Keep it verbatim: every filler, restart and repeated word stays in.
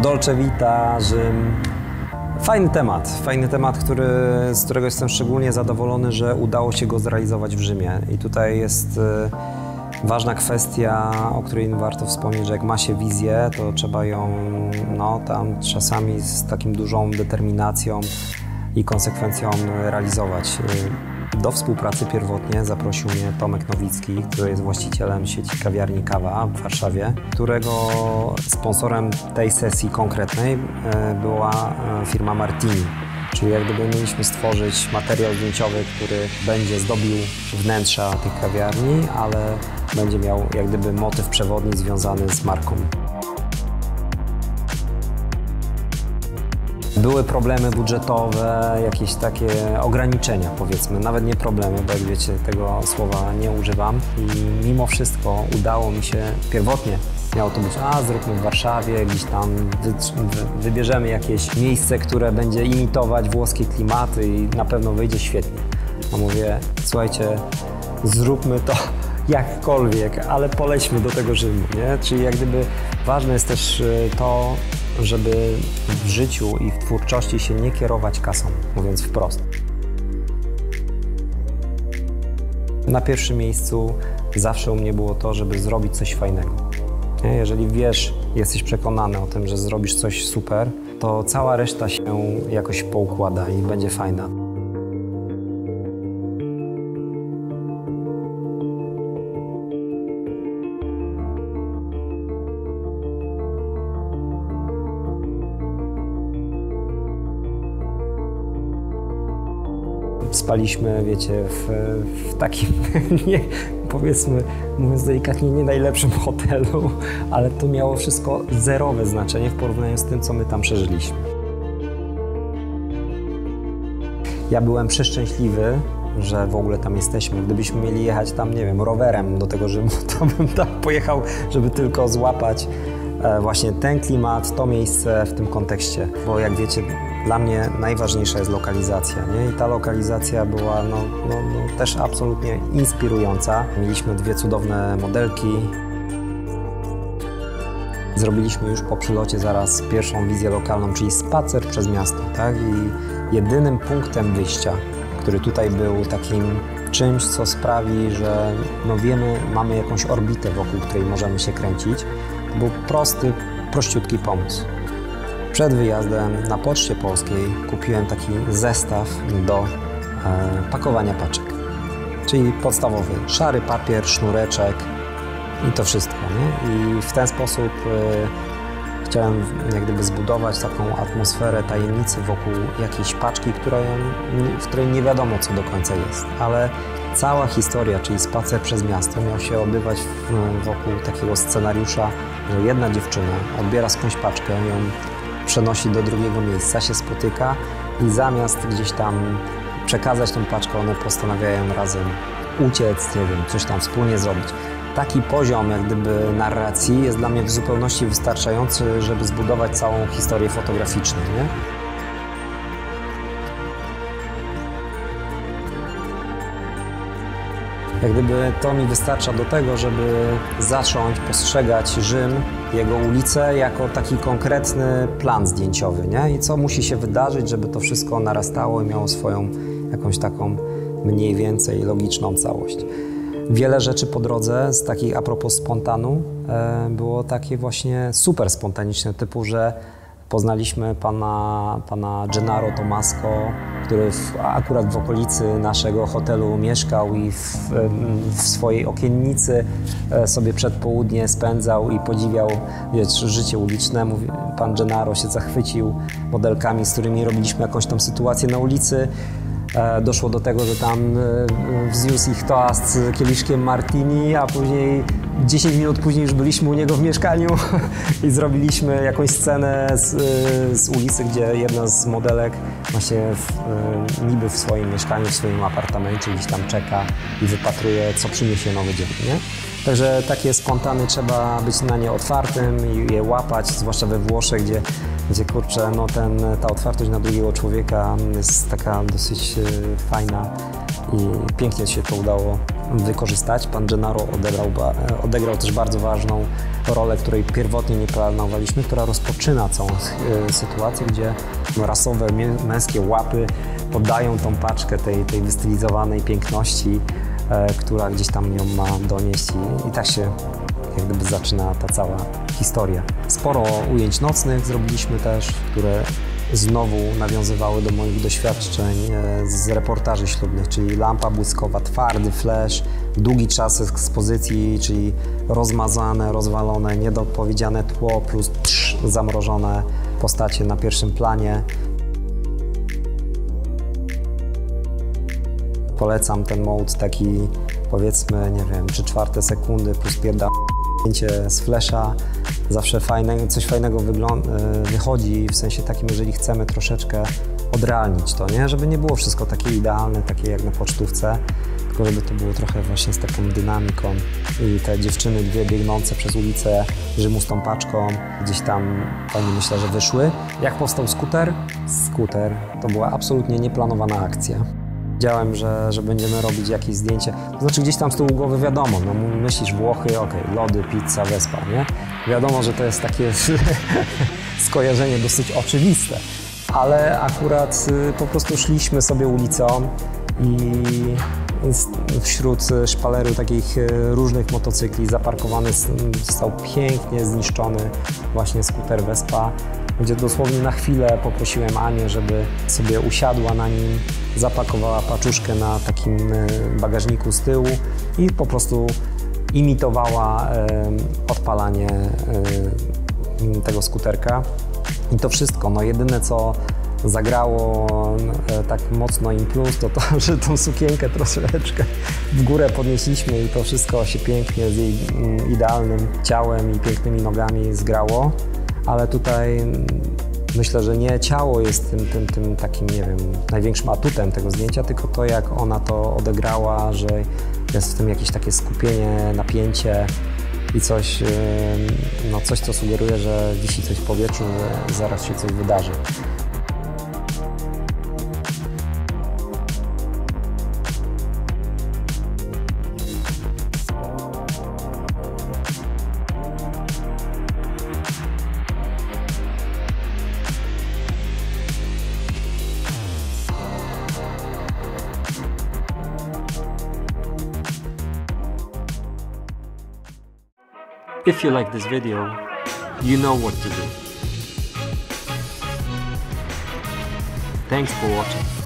Dolce Vita, Rzym. Fajny temat, fajny temat, który, z którego jestem szczególnie zadowolony, że udało się go zrealizować w Rzymie. I tutaj jest y, ważna kwestia, o której warto wspomnieć, że jak ma się wizję, to trzeba ją no, tam czasami z takim dużą determinacją i konsekwencją realizować. Do współpracy pierwotnie zaprosił mnie Tomek Nowicki, który jest właścicielem sieci kawiarni Kawa w Warszawie, którego sponsorem tej sesji konkretnej była firma Martini. Czyli jak gdyby mieliśmy stworzyć materiał zdjęciowy, który będzie zdobił wnętrza tych kawiarni, ale będzie miał jak gdyby motyw przewodni związany z marką. Były problemy budżetowe, jakieś takie ograniczenia, powiedzmy, nawet nie problemy, bo jak wiecie, tego słowa nie używam. I mimo wszystko udało mi się, pierwotnie miało to być, a zróbmy w Warszawie, gdzieś tam wy, wy, wybierzemy jakieś miejsce, które będzie imitować włoskie klimaty i na pewno wyjdzie świetnie. No mówię, słuchajcie, zróbmy to jakkolwiek, ale polećmy do tego Rzymu, nie? Czyli jak gdyby ważne jest też to, żeby w życiu i w twórczości się nie kierować kasą, mówiąc wprost. Na pierwszym miejscu zawsze u mnie było to, żeby zrobić coś fajnego. Nie? Jeżeli wiesz, jesteś przekonany o tym, że zrobisz coś super, to cała reszta się jakoś poukłada i będzie fajna. Spaliśmy, wiecie, w, w takim, nie, powiedzmy, mówiąc delikatnie, nie najlepszym hotelu, ale to miało wszystko zerowe znaczenie w porównaniu z tym, co my tam przeżyliśmy. Ja byłem przeszczęśliwy, że w ogóle tam jesteśmy. Gdybyśmy mieli jechać tam, nie wiem, rowerem do tego Rzymu, to bym tam pojechał, żeby tylko złapać właśnie ten klimat, to miejsce w tym kontekście. Bo jak wiecie, dla mnie najważniejsza jest lokalizacja, nie? I ta lokalizacja była no, no, no, też absolutnie inspirująca. Mieliśmy dwie cudowne modelki. Zrobiliśmy już po przylocie zaraz pierwszą wizję lokalną, czyli spacer przez miasto, tak? I jedynym punktem wyjścia, który tutaj był takim czymś, co sprawi, że no wiemy, mamy jakąś orbitę, wokół której możemy się kręcić, to był prosty, prościutki pomysł. Przed wyjazdem na Poczcie Polskiej kupiłem taki zestaw do e, pakowania paczek. Czyli podstawowy szary papier, sznureczek i to wszystko, nie? I w ten sposób e, chciałem jak gdyby zbudować taką atmosferę tajemnicy wokół jakiejś paczki, która, w której nie wiadomo, co do końca jest. Ale cała historia, czyli spacer przez miasto, miał się odbywać wokół takiego scenariusza, że jedna dziewczyna odbiera skądś paczkę, ją przenosi do drugiego miejsca, się spotyka i zamiast gdzieś tam przekazać tą paczkę, one postanawiają razem uciec, nie wiem, coś tam wspólnie zrobić. Taki poziom jak gdyby narracji jest dla mnie w zupełności wystarczający, żeby zbudować całą historię fotograficzną, nie? Jak gdyby to mi wystarcza do tego, żeby zacząć postrzegać Rzym, jego ulice jako taki konkretny plan zdjęciowy, nie? I co musi się wydarzyć, żeby to wszystko narastało i miało swoją jakąś taką mniej więcej logiczną całość. Wiele rzeczy po drodze, z takich a propos spontanu, e, było takie właśnie super spontaniczne, typu, że poznaliśmy pana, pana Gennaro Tomasco, który w, akurat w okolicy naszego hotelu mieszkał i w, w swojej okiennicy sobie przedpołudnie spędzał i podziwiał, wiesz, życie uliczne. Mówi, pan Gennaro się zachwycił modelkami, z którymi robiliśmy jakąś tam sytuację na ulicy. Doszło do tego, że tam wzniósł ich toast z kieliszkiem martini, a później dziesięć minut później już byliśmy u niego w mieszkaniu i zrobiliśmy jakąś scenę z, z ulicy, gdzie jedna z modelek właśnie w, niby w swoim mieszkaniu, w swoim apartamencie gdzieś tam czeka i wypatruje, co przyniesie nowy dzień, nie? Także takie spontany trzeba być na nie otwartym i je łapać, zwłaszcza we Włoszech, gdzie, gdzie kurczę, no ten, ta otwartość na drugiego człowieka jest taka dosyć fajna i pięknie się to udało wykorzystać. Pan Gennaro odegrał, odegrał też bardzo ważną rolę, której pierwotnie nie planowaliśmy, która rozpoczyna całą sytuację, gdzie no, rasowe, męskie łapy poddają tą paczkę tej, tej wystylizowanej piękności, e, która gdzieś tam ją ma donieść i, i tak się jak gdyby zaczyna ta cała historia. Sporo ujęć nocnych zrobiliśmy też, które znowu nawiązywały do moich doświadczeń z reportaży ślubnych, czyli lampa błyskowa, twardy flash, długi czas ekspozycji, czyli rozmazane, rozwalone, niedopowiedziane tło plus trz, zamrożone postacie na pierwszym planie. Polecam ten mode taki, powiedzmy, nie wiem, trzy czwarte sekundy plus pierda zdjęcie z flasha. Zawsze fajne, coś fajnego wychodzi, w sensie takim, jeżeli chcemy troszeczkę odrealnić to, nie? Żeby nie było wszystko takie idealne, takie jak na pocztówce, tylko żeby to było trochę właśnie z taką dynamiką i te dziewczyny dwie biegnące przez ulicę Rzymu z tą paczką gdzieś tam fajnie, myślę, że wyszły. Jak powstał skuter? Skuter to była absolutnie nieplanowana akcja. Wiedziałem, że, że będziemy robić jakieś zdjęcie. To znaczy gdzieś tam z tyłu głowy wiadomo, no myślisz Włochy, okej, okay, lody, pizza, wyspa, nie? Wiadomo, że to jest takie skojarzenie dosyć oczywiste, ale akurat po prostu szliśmy sobie ulicą i wśród szpaleru takich różnych motocykli zaparkowany został pięknie zniszczony właśnie skuter Vespa, gdzie dosłownie na chwilę poprosiłem Anię, żeby sobie usiadła na nim, zapakowała paczuszkę na takim bagażniku z tyłu i po prostu imitowała odpalanie tego skuterka. I to wszystko. No jedyne, co zagrało tak mocno im plus, to to, że tą sukienkę troszeczkę w górę podnieśliśmy i to wszystko się pięknie z jej idealnym ciałem i pięknymi nogami zgrało. Ale tutaj myślę, że nie ciało jest tym, tym, tym takim, nie wiem, największym atutem tego zdjęcia, tylko to, jak ona to odegrała, że jest w tym jakieś takie skupienie, napięcie i coś, no coś, co sugeruje, że wisi coś w powietrzu, że zaraz się coś wydarzy. If you like this video, you know what to do. Thanks for watching.